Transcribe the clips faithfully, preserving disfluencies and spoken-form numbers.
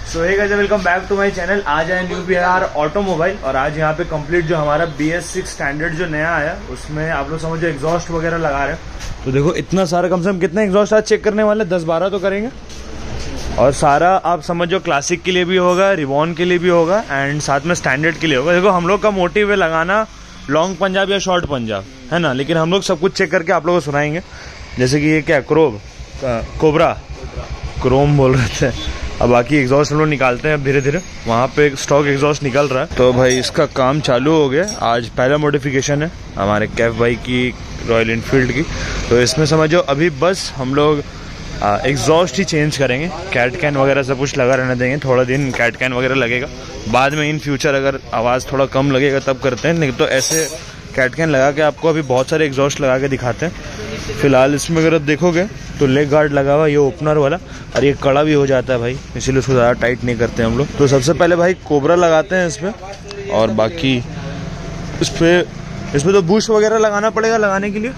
So hey guys, welcome back to my channel. आज आए new Bihar automobile और आज यहाँ पे कंप्लीट जो हमारा बी एस सिक्स स्टैंडर्ड जो नया आया उसमें आप लोग समझो एग्जॉस्ट वगैरह लगा रहे हैं। तो देखो इतना सारा, कम से कम कितने एग्जॉस्ट आज चेक करने वाले, दस बारह तो करेंगे। और सारा आप समझो क्लासिक के लिए भी होगा, रिवॉन के लिए भी होगा एंड साथ में स्टैंडर्ड के लिए होगा। देखो हम लोग का मोटिव है लगाना लॉन्ग पंजाब या शॉर्ट पंजाब, है ना, लेकिन हम लोग सब कुछ चेक करके आप लोगों को सुनाएंगे। जैसे कि ये क्या क्रोब कोबरा क्रोम बोल रहे थे। अब बाकी एग्जॉस्ट हम लोग निकालते हैं अब धीरे धीरे। वहाँ पे स्टॉक एग्जॉस्ट निकल रहा है तो भाई इसका काम चालू हो गया। आज पहला मॉडिफिकेशन है हमारे कैफ भाई की, रॉयल इनफील्ड की। तो इसमें समझो अभी बस हम लोग एग्जॉस्ट ही चेंज करेंगे, कैट कैन वगैरह सब कुछ लगा रहने देंगे। थोड़ा दिन कैट कैन वगैरह लगेगा, बाद में इन फ्यूचर अगर आवाज़ थोड़ा कम लगेगा तब करते हैं, नहीं तो ऐसे कैट कैन लगा के आपको अभी बहुत सारे एग्जॉस्ट लगा के दिखाते हैं। फिलहाल इसमें अगर आप देखोगे तो लेग गार्ड लगा हुआ, ये ओपनर वाला, और ये कड़ा भी हो जाता है भाई, इसीलिए उसको ज़्यादा टाइट नहीं करते हम लोग। तो सबसे पहले भाई कोबरा लगाते हैं इसमें, और बाकी इस पर इसमें तो बुश वगैरह लगाना पड़ेगा। लगाने के लिए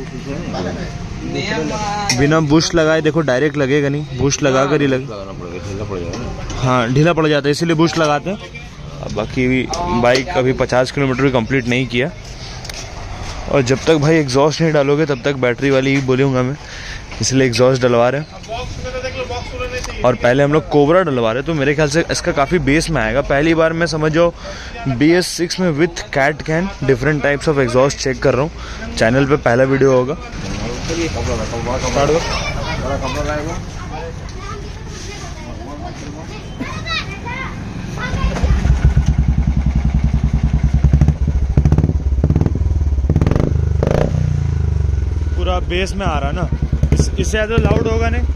बिना बुश लगाए देखो डायरेक्ट लगेगा नहीं, बुश लगा कर ही लगे, हाँ ढीला पड़ जाता है, इसीलिए बुश लगाते हैं। अब बाकी बाइक अभी पचास किलोमीटर भी कंप्लीट नहीं किया, और जब तक भाई एग्जॉस्ट नहीं डालोगे तब तक बैटरी वाली ही बोलूँगा मैं, इसलिए एग्जॉस्ट डलवा रहे हैं। और पहले हम लोग कोबरा डलवा रहे हैं, तो मेरे ख्याल से इसका काफ़ी बेस में आएगा। पहली बार मैं समझो बी एस सिक्स में with cat can different types of exhaust check कर रहा हूँ। चैनल पे पहला वीडियो होगा। पूरा बेस में आ रहा ना, इस, इससे ज़्यादा लाउड होगा नहीं।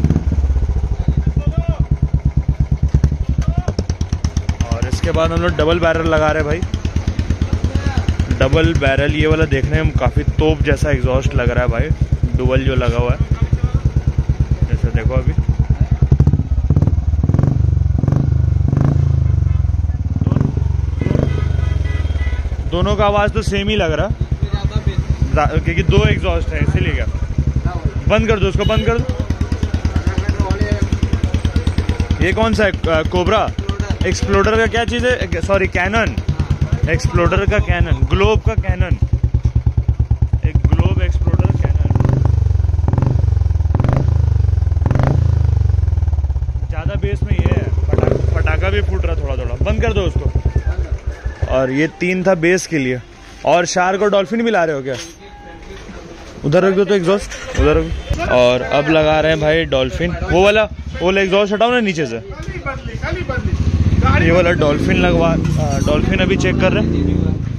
और इसके बाद हम लोग डबल बैरल लगा रहे हैं भाई। डबल बैरल ये वाला देखने में काफ़ी तोप जैसा एग्जॉस्ट लग रहा है भाई, डुअल जो लगा हुआ है, जैसे देखो अभी दोनों का आवाज़ तो सेम ही लग रहा है क्योंकि दो एग्जॉस्ट है, इसीलिए। क्या बंद कर दो उसको, बंद कर दो। ये कौन सा है? कोबरा एक्सप्लोडर का क्या चीज़ है? सॉरी कैनन, एक्सप्लोडर का कैनन, ग्लोब का कैनन, एक ग्लोब एक्सप्लोडर कैनन। ज़्यादा बेस में ये है, फटाका फटाका भी फूट रहा थोड़ा थोड़ा, बंद कर दो उसको। और ये तीन था बेस के लिए। और शार्क और डॉल्फिन भी ला रहे हो क्या? उधर रख दो तो एग्जॉस्ट, उधर रख दो। और अब लगा रहे हैं भाई डॉल्फिन, वो वाला वो वाला एग्जॉस्ट हटाओ ना नीचे से, ये वाला डॉल्फिन लगवा, डॉल्फिन अभी चेक कर रहे हैं।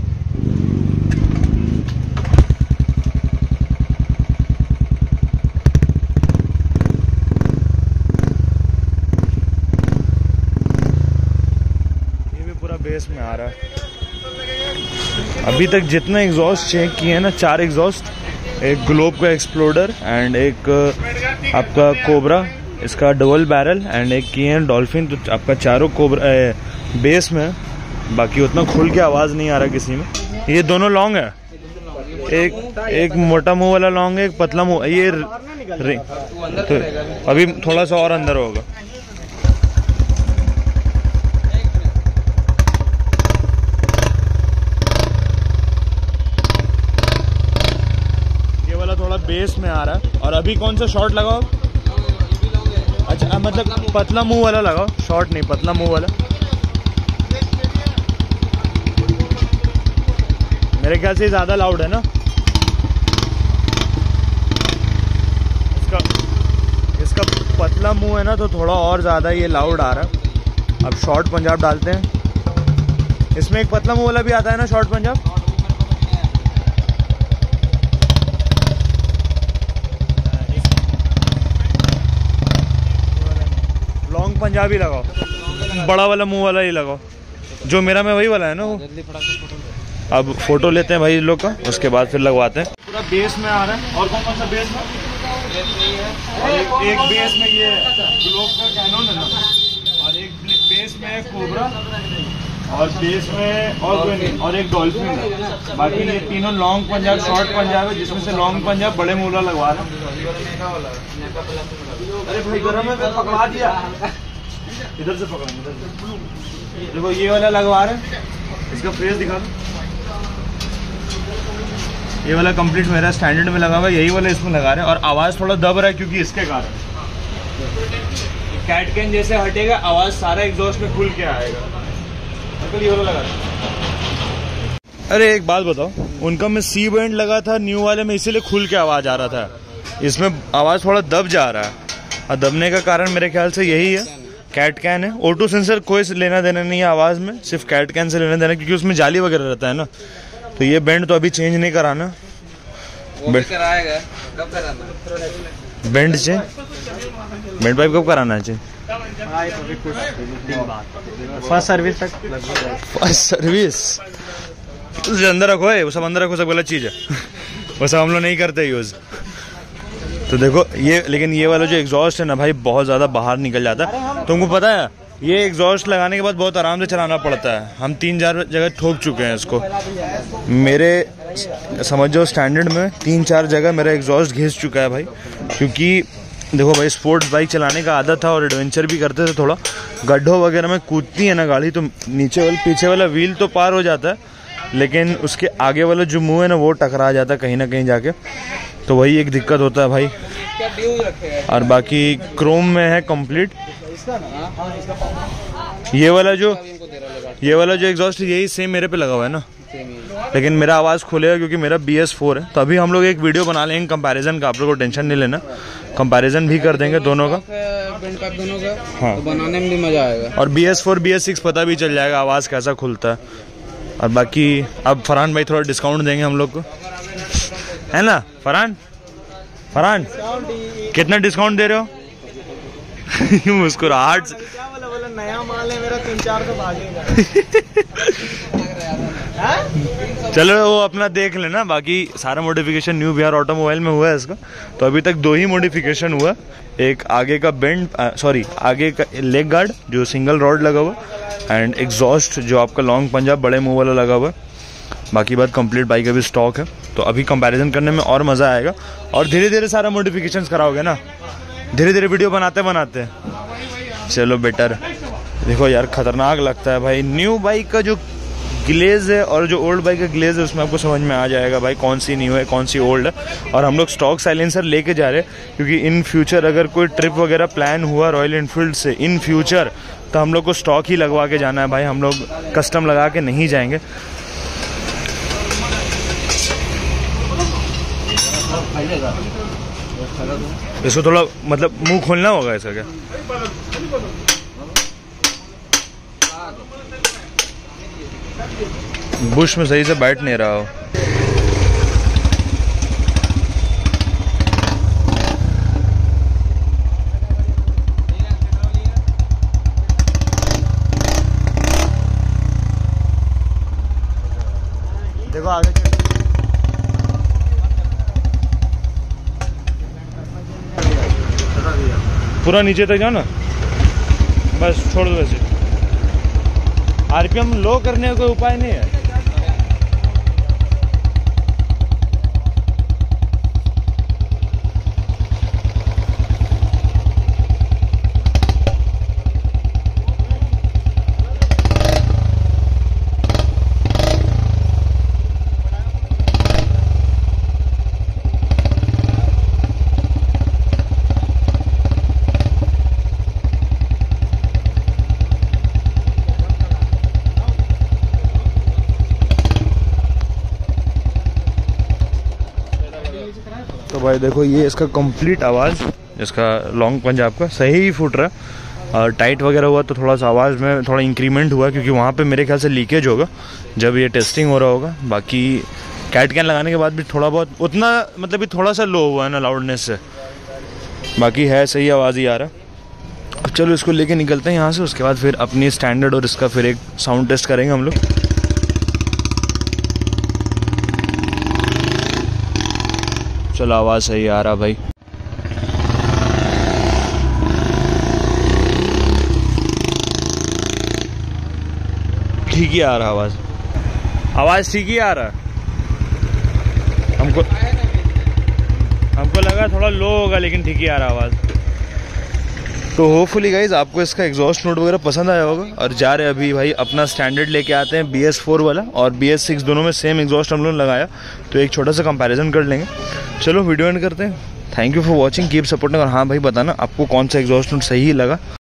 ये भी पूरा बेस में आ रहा है। अभी तक जितने एग्जॉस्ट चेक किए हैं ना, चार एग्जॉस्ट, एक ग्लोब का एक्सप्लोडर एंड एक आपका कोबरा, इसका डबल बैरल, एंड एक किए हैं डॉल्फिन। तो आपका चारों कोबरा बेस में, बाकी उतना खुल के आवाज़ नहीं आ रहा किसी में। ये दोनों लॉन्ग है, एक एक मोटा मुंह वाला लॉन्ग है, एक पतला मुंह, ये रिंग, तो अभी थोड़ा सा और अंदर होगा। थोड़ा बेस में आ रहा है। और अभी कौन सा शॉर्ट लगाओ? अच्छा, मतलब पतला मुंह वाला लगाओ, शॉर्ट नहीं, पतला मुंह वाला। मेरे ख्याल से ज़्यादा लाउड है ना इसका इसका पतला मुंह है ना, तो थोड़ा और ज़्यादा ये लाउड आ रहा है। अब शॉर्ट पंजाब डालते हैं। इसमें एक पतला मुंह वाला भी आता है ना, शॉर्ट पंजाब। लॉन्ग पंजाबी लगाओ, बड़ा वाला मुंह वाला ही लगाओ, जो मेरा में वही वाला है ना वो। अब फोटो लेते हैं भाई इन लोग का, उसके बाद फिर लगवाते हैं। पूरा बेस में आ रहा है। और कौन कौन सा बेस में? एक, एक बेस में ये ग्लोब का कैनन है ना, और एक बेस में कोबरा, और बेस में और कोई नहीं, और एक डॉल्फिन है। बाकी ये तीनों लॉन्ग पंजाब, शॉर्ट पंजाब है, जिसमें से लॉन्ग पंजाब बड़े मूला लगवा रहा। अरे भाई गरम है, पकड़ा दिया। इधर से पकड़ेंगे, इधर से। देखो ये वाला लगवा रहे हैं, इसका फेस दिखा दो। ये वाला कंप्लीट मेरा स्टैंडर्ड में लगा हुआ है, यही वाला इसमें लगा रहे हैं। और आवाज़ थोड़ा दब रहा है क्योंकि इसके कारण कैट कैन जैसे हटेगा आवाज़ सारा एग्जॉस्ट में खुल के आएगा। अंकल ये वाला लगा रहे हैं। अरे एक बात बताओ, उनका में सी बैंड लगा था न्यू वाले में, इसीलिए खुल के आवाज़ आ रहा था। इसमें आवाज़ थोड़ा दब जा रहा है, और दबने का कारण मेरे ख्याल से यही है, कैट कैन है। ऑटो सेंसर कोई लेना देना नहीं है आवाज़ में, सिर्फ कैट कैन से लेना देना, क्योंकि उसमें जाली वगैरह रहता है ना। तो ये बैंड तो अभी चेंज नहीं कराना, वो भी कराएगा। कब कराना बैंड चेंज? बैंड पाइप कब कराना है चेंज? फर्स्ट सर्विस तक। फर्स्ट सर्विस उसे अंदर रखो है, वो सब अंदर रखो, सब गलत चीज़ है। वो सब हम लोग नहीं करते यूज़। तो देखो ये, लेकिन ये वाला जो एग्जॉस्ट है ना भाई, बहुत ज़्यादा बाहर निकल जाता है। तुमको पता है ये एग्जॉस्ट लगाने के बाद बहुत आराम से चलाना पड़ता है। हम तीन चार जगह ठोक चुके हैं इसको। मेरे समझो स्टैंडर्ड में तीन चार जगह मेरा एग्जॉस्ट घिस चुका है भाई, क्योंकि देखो भाई स्पोर्ट्स बाइक चलाने का आदत था और एडवेंचर भी करते थे। थोड़ा गड्ढों वगैरह में कूदती है ना गाड़ी, तो नीचे वाला पीछे वाला व्हील तो पार हो जाता है, लेकिन उसके आगे वाला जो मुँह है ना वो टकरा जाता है कहीं ना कहीं जाके। तो वही एक दिक्कत होता है भाई। और बाकी क्रोम में है कंप्लीट। ये वाला जो ये वाला जो एग्जॉस्ट है यही सेम मेरे पे लगा हुआ है ना, लेकिन मेरा आवाज़ खुलेगा क्योंकि मेरा बी एस फोर है। तो अभी हम लोग एक वीडियो बना लेंगे कंपैरिजन का, आप लोगों को टेंशन नहीं लेना, कंपैरिजन भी कर देंगे दोनों का। दोनों का हाँ, तो बनाने में भी मजा आएगा। और B S four B S six पता भी चल जाएगा आवाज़ कैसा खुलता है। और बाकी अब फरहान भाई थोड़ा डिस्काउंट देंगे हम लोग को, है ना फरहान? फरहान कितना डिस्काउंट दे रहे हो? मुस्कुराहट से नया माल है मेरा, तीन चार तो भागेगा। चलो वो अपना देख लेना, बाकी सारा मॉडिफिकेशन न्यू बिहार ऑटोमोबाइल में हुआ है इसका। तो अभी तक दो ही मॉडिफिकेशन हुआ, एक आगे का बेंड, सॉरी आगे का लेग गार्ड जो सिंगल रॉड लगा हुआ, एंड एग्जॉस्ट जो आपका लॉन्ग पंजाब बड़े मुंह वाला लगा हुआ। बाकी बात कंप्लीट बाइक अभी स्टॉक है, तो अभी कंपैरिजन करने में और मज़ा आएगा। और धीरे धीरे सारा मॉडिफिकेशंस कराओगे ना, धीरे धीरे वीडियो बनाते बनाते। चलो बेटर। देखो यार खतरनाक लगता है भाई, न्यू बाइक का जो ग्लेज है और जो ओल्ड बाइक का ग्लेज है उसमें आपको समझ में आ जाएगा भाई कौन सी न्यू है कौन सी ओल्ड है। और हम लोग स्टॉक साइलेंसर लेके जा रहे हैं, क्योंकि इन फ्यूचर अगर कोई ट्रिप वगैरह प्लान हुआ रॉयल एनफील्ड से इन फ्यूचर, तो हम लोग को स्टॉक ही लगवा के जाना है भाई, हम लोग कस्टम लगा के नहीं जाएंगे। इसको थोड़ा मतलब मुंह खोलना होगा इसका क्या? बुश में सही से बैठ नहीं रहा हो। देखो आगे पूरा नीचे तक जाओ ना, बस छोड़ दो वैसे। आरपीएम लो करने का कोई उपाय नहीं है। तो भाई देखो ये इसका कंप्लीट आवाज़, इसका लॉन्ग पंजाब का सही ही फूट रहा है। और टाइट वगैरह हुआ तो थोड़ा सा आवाज़ में थोड़ा इंक्रीमेंट हुआ, क्योंकि वहाँ पे मेरे ख्याल से लीकेज होगा जब ये टेस्टिंग हो रहा होगा। बाकी कैट कैन लगाने के बाद भी थोड़ा बहुत उतना मतलब भी थोड़ा सा लो हुआ है ना लाउडनेस से, बाकी है सही आवाज़ ही आ रहा। अब चलो इसको लेके निकलते हैं यहाँ से, उसके बाद फिर अपनी स्टैंडर्ड और इसका फिर एक साउंड टेस्ट करेंगे हम लोग। चलो आवाज़ सही आ रहा भाई। ठीक ही आ रहा आवाज़, आवाज़ ठीक ही आ रहा। हमको हमको लगा थोड़ा लो होगा, लेकिन ठीक ही आ रहा आवाज़। तो होपफुली गाइज आपको इसका एग्जॉस्ट नोट वगैरह पसंद आया होगा। और जा रहे अभी भाई अपना स्टैंडर्ड लेके आते हैं बी एस फोर वाला और बी एस सिक्स, दोनों में सेम एग्जॉस्ट हम लोगों ने लगाया, तो एक छोटा सा कंपैरिजन कर लेंगे। चलो वीडियो एंड करते हैं। Thank you for watching, keep supporting. और हाँ भाई बताना आपको कौन सा एग्जॉस्ट नोट सही लगा।